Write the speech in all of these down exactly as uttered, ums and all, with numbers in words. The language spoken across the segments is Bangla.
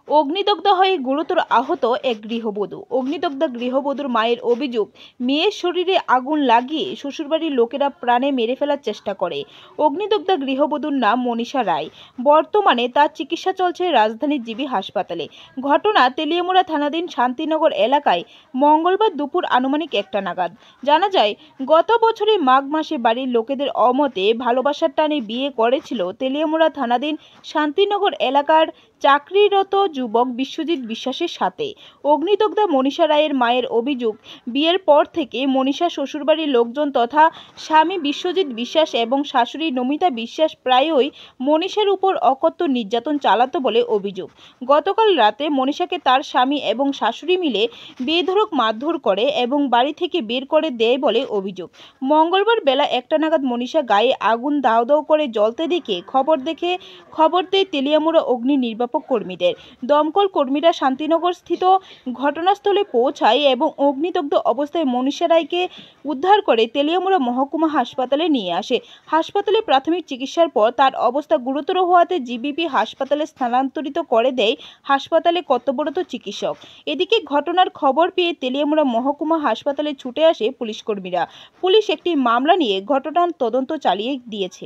অগ্নিদগ্ধ হয়ে গুরুতর আহত এক গৃহবধূ। অগ্নিদগ্ধ গৃহবধূর মায়ের অভিযোগ, মেয়ের শরীরে আগুন লাগিয়ে শ্বশুরবাড়ির লোকেরা প্রাণে মেরে ফেলার চেষ্টা করে। অগ্নিদগ্ধ গৃহবধূর নাম মনীষা রায়। বর্তমানে তার চিকিৎসা চলছে রাজধানীর জিবি হাসপাতালে। ঘটনা তেলিয়ামুড়া থানাধীন শান্তিনগর এলাকায় মঙ্গলবার দুপুর আনুমানিক একটা নাগাদ। জানা যায়, গত বছরের মাঘ মাসে বাড়ির লোকেদের অমতে ভালোবাসার টানে বিয়ে করেছিল তেলিয়ামুড়া থানাধীন শান্তিনগর এলাকার চাকরিরত যুবক বিশ্বজিৎ বিশ্বাসের সাথে। অগ্নিদগ্ধ মনীষা রায়ের মায়ের অভিযোগ, বিয়ের পর থেকে মনীষা শ্বশুরবাড়ির লোকজন তথা স্বামী বিশ্বজিৎ বিশ্বাস এবং শাশুড়ি নমিতা বিশ্বাস প্রায়ই মনীষার উপর অকথ্য নির্যাতন চালাতো বলে অভিযোগ। গতকাল রাতে মনীষাকে তার স্বামী এবং শাশুড়ি মিলে বেধড়ক মারধর করে এবং বাড়ি থেকে বের করে দেয় বলে অভিযোগ। মঙ্গলবার বেলা একটা নাগাদ মনীষা গায়ে আগুন দাউ দাউ করে জ্বলতে দেখে খবর দেখে খবর দেয় তেলিয়ামুড়া অগ্নি নির্বাপক কর্মীদের। দমকল কর্মীরা শান্তিনগর স্থিত ঘটনাস্থলে পৌঁছায় এবং অগ্নিদগ্ধ অবস্থায় মনীষা রায়কে উদ্ধার করে তেলিয়ামুড়া মহকুমা হাসপাতালে নিয়ে আসে। হাসপাতালে প্রাথমিক চিকিৎসার পর তার অবস্থা গুরুতর হওয়াতে জিবিপি হাসপাতালে স্থানান্তরিত করে দেয় হাসপাতালে কর্তব্যরত চিকিৎসক। এদিকে ঘটনার খবর পেয়ে তেলিয়ামুড়া মহকুমা হাসপাতালে ছুটে আসে পুলিশ কর্মীরা। পুলিশ একটি মামলা নিয়ে ঘটনার তদন্ত চালিয়ে দিয়েছে।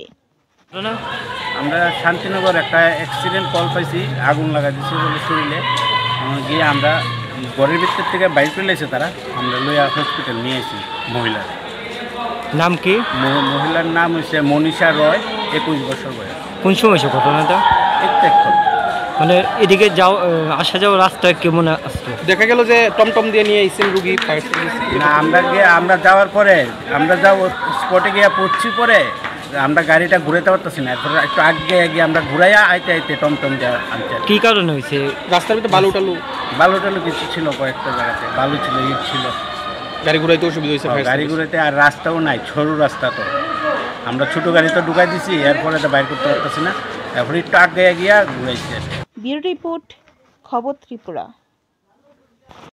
আমরা শান্তিনগর একটা অ্যাক্সিডেন্ট কল পাইছি, আগুন লাগা দিচ্ছে বলে শরীরে গিয়ে আমরা ঘরের ভিতর থেকে বাইক পেলেছে তারা, আমরা লইয়া হসপিটাল নিয়ে এসেছি। মহিলার নাম কি? মহিলার নাম হচ্ছে মনীষা রয়, একুশ বছর বয়স। কোন সময় হয়েছে ঘটনাটা? একটু মানে এদিকে যাও আসা যাওয়া রাস্তায় কেমন আসতো? দেখা গেল যে টমটম দিয়ে নিয়ে এসেছেন রুগী। না, আমরা গিয়ে আমরা যাওয়ার পরে আমরা যাও স্পটে গিয়ে পড়ছি, পরে আমরা গাড়িটা ঘুরাইতে পারতেছি না, এরপরে একটু আগে গিয়ে আমরা ঘুরাইয়া আইতে আইতে টমটম দেওয়া আনতে। কী কারণে হয়েছে? রাস্তার ভিতরে বালু টালু বালু টালু কিছু ছিল, কয়েকটা জায়গাতে বালু ছিল, ইট ছিল, গাড়ি ঘুরাইতে অসুবিধা হয়েছে। গাড়ি ঘুরাইতে আর রাস্তাও নাই, সরু রাস্তা। তো আমরা ছোটো গাড়ি তো ঢুকাই দিছি, এরপরে তো বাইর করতে পারতেছি না, এরপরে একটু আগে গিয়া ঘুরাইছি। ব্যুরো রিপোর্ট, খবর ত্রিপুরা।